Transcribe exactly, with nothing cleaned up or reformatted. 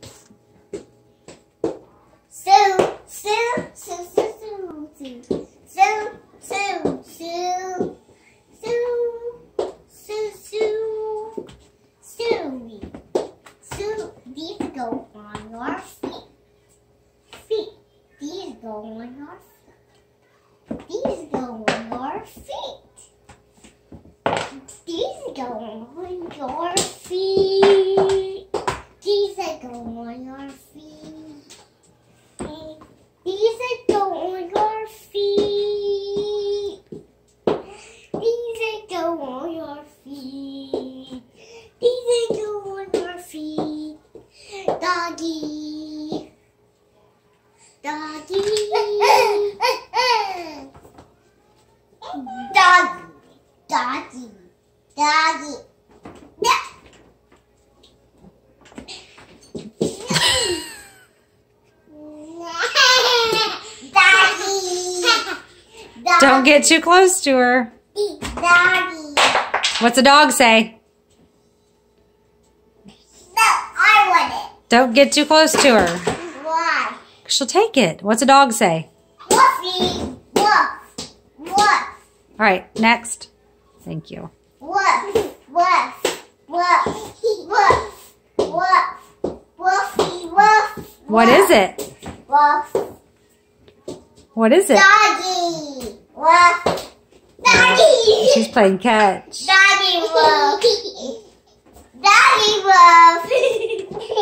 Sue, Sue, Sue, Sue, Sue, Sue, Sue, Sue, Sue, Sue, Sue, Sue, Sue. These go on your feet. Feet. These go on your feet. These go on your feet. These go on your feet. These go on your feet. These go on your feet. These go on your feet. These go on your feet. Doggy. Doggy. Doggy. Doggy. Doggy. Don't get too close to her. Doggy. What's a dog say? No, I want it. Don't get too close to her. Why? She'll take it. What's a dog say? Woofy. Woof. Woof. All right, next. Thank you. Woof. Woof. Woof. Woof. Woof. Woofy. Woof. What is it? Woof. What is it? Doggy. Woof. Doggy. She's playing catch. Doggy woof. Doggy woof.